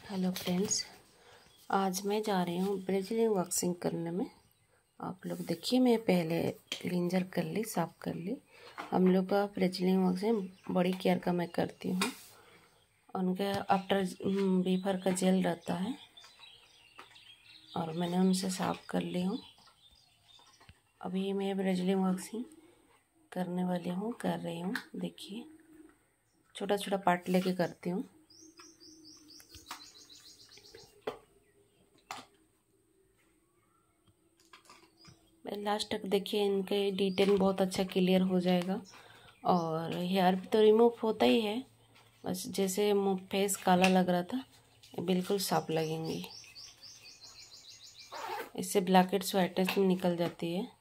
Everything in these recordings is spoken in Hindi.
हेलो फ्रेंड्स, आज मैं जा रही हूँ ब्रिजलिंग वॉक्सिंग करने में। आप लोग देखिए, मैं पहले क्लींजर कर ली, साफ़ कर ली। हम लोग का ब्रिजलिंग वॉक्सिंग बड़ी केयर का मैं करती हूँ। उनके आफ्टर बीफर का जेल रहता है और मैंने उनसे साफ़ कर ली हूँ। अभी मैं ब्रिजलिंग वॉक्सिंग करने वाली हूँ, कर रही हूँ। देखिए, छोटा छोटा पार्ट लेके करती हूँ। लास्ट तक देखिए, इनके डिटेल बहुत अच्छा क्लियर हो जाएगा। और हेयर भी तो रिमूव होता ही है, बस जैसे मुँह फेस काला लग रहा था, बिल्कुल साफ लगेंगी। इससे ब्लैक हेड्स व्हाइटनेस में निकल जाती है।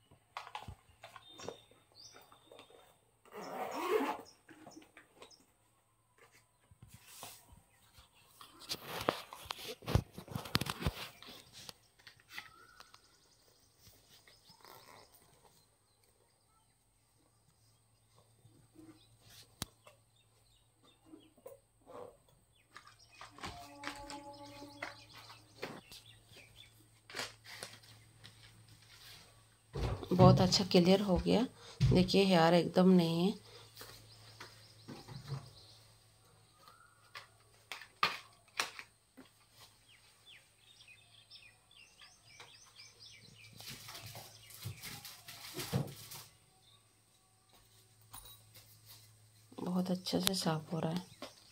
बहुत अच्छा क्लियर हो गया। देखिए, हेयर एकदम नहीं है। बहुत अच्छे से साफ हो रहा है।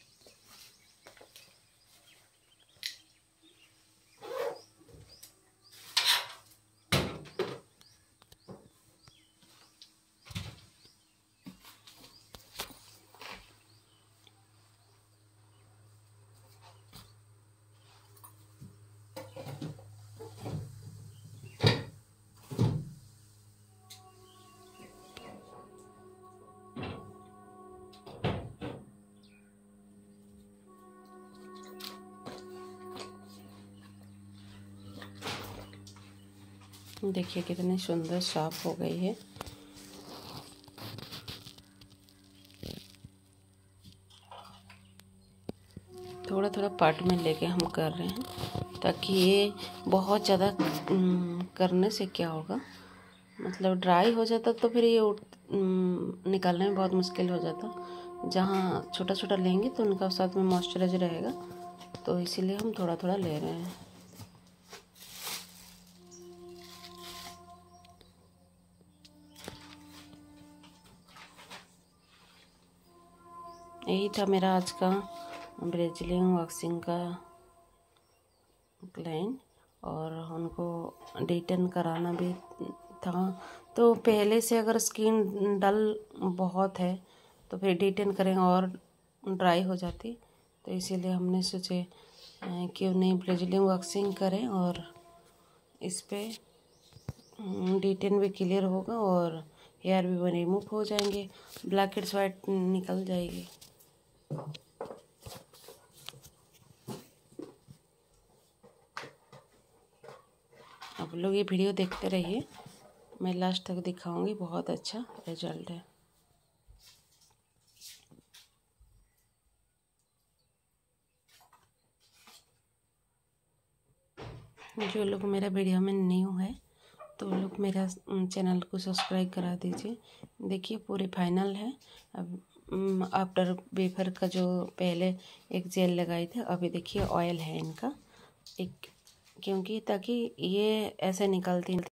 देखिए कितनी सुंदर साफ हो गई है। थोड़ा थोड़ा पार्ट में लेके हम कर रहे हैं, ताकि ये बहुत ज़्यादा करने से क्या होगा, मतलब ड्राई हो जाता तो फिर ये निकालने में बहुत मुश्किल हो जाता। जहाँ छोटा छोटा लेंगे तो उनका साथ में मॉइस्चराइज रहेगा, तो इसीलिए हम थोड़ा थोड़ा ले रहे हैं। यही था मेरा आज का ब्रिजलिंग वॉक्सिंग का क्लाइंट, और उनको डिटेन कराना भी था। तो पहले से अगर स्किन डल बहुत है तो फिर डिटेन करेंगे और ड्राई हो जाती, तो इसीलिए हमने सोचे क्यों नहीं ब्रिजलिंग वॉक्सिंग करें, और इस पे डिटेन भी क्लियर होगा और हेयर भी रिमूव हो जाएंगे, ब्लैक हेड्स वाइट निकल जाएगी। आप लोग ये वीडियो देखते रहिए, मैं लास्ट तक दिखाऊंगी। बहुत अच्छा रिजल्ट है। जो लोग मेरा वीडियो में न्यू है तो लोग मेरा चैनल को सब्सक्राइब करा दीजिए। देखिए, पूरी फाइनल है। अब आफ्टर वेफर का जो पहले एक जेल लगाई थे, अभी देखिए ऑयल है इनका एक, क्योंकि ताकि ये ऐसे निकलती